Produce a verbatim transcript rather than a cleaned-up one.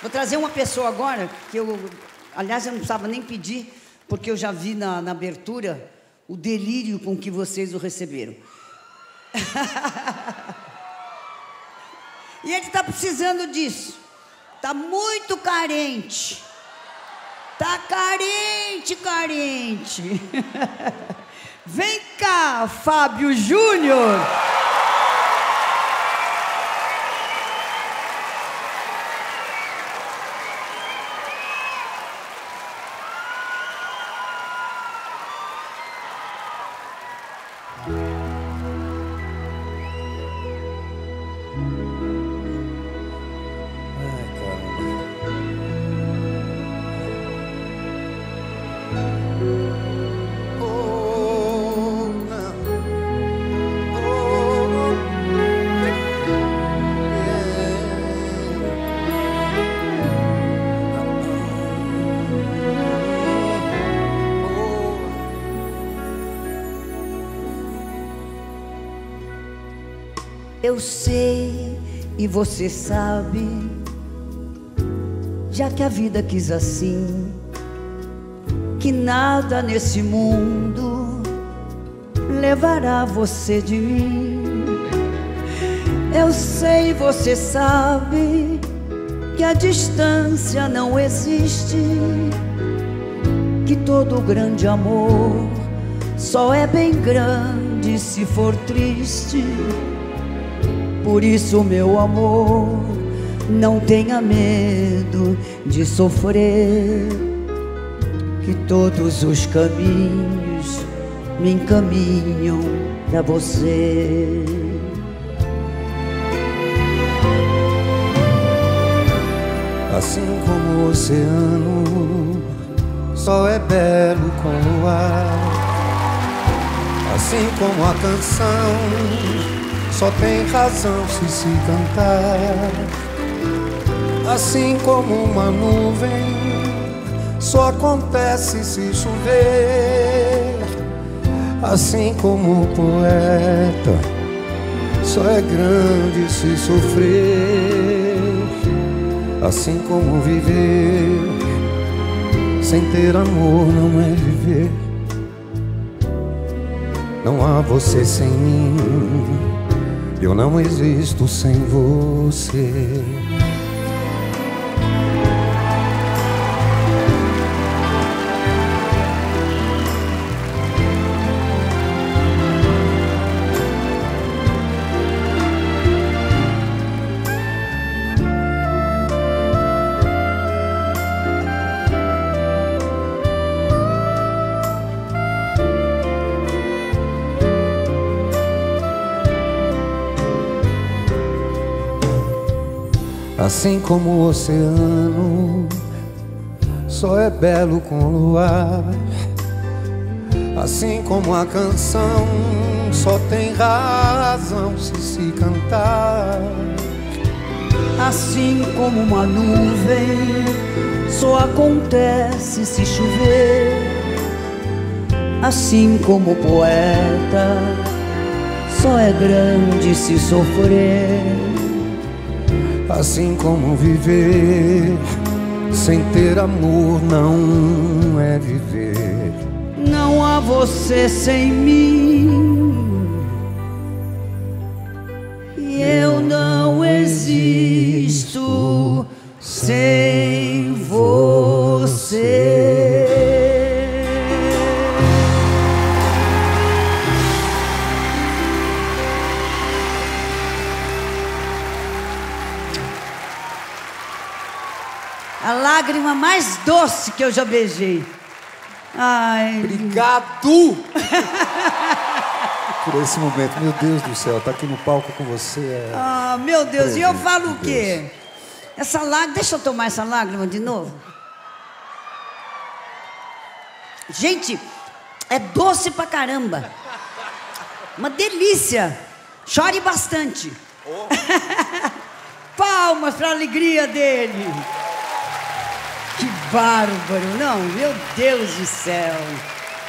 Vou trazer uma pessoa agora, que eu, aliás, eu não precisava nem pedir, porque eu já vi na, na abertura o delírio com que vocês o receberam. E ele está precisando disso. Está muito carente. Está carente, carente. Vem cá, Fábio Júnior. Eu sei e você sabe, já que a vida quis assim, que nada nesse mundo levará você de mim. Eu sei e você sabe que a distância não existe, que todo grande amor só é bem grande se for triste. Por isso, meu amor, não tenha medo de sofrer, que todos os caminhos me encaminham pra você. Assim como o oceano só é belo com o luar, assim como a canção só tem razão se se cantar, assim como uma nuvem só acontece se chover, assim como o poeta só é grande se sofrer, assim como viver sem ter amor não é viver. Não há você sem mim, eu não existo sem você. Assim como o oceano só é belo com o luar, assim como a canção só tem razão se se cantar, assim como uma nuvem só acontece se chover, assim como o poeta só é grande se sofrer, assim como viver sem ter amor não é viver. Não há você sem mim, e eu não existo sem você. A lágrima mais doce que eu já beijei. Ai. Obrigado por esse momento. Meu Deus do céu, tá aqui no palco com você. É... Ah, meu Deus. Presente, e eu falo o quê? Deus. Essa lágrima... Deixa eu tomar essa lágrima de novo. Gente, é doce pra caramba. Uma delícia. Chore bastante. Oh. Palmas pra alegria dele. Que bárbaro, não, meu Deus do céu.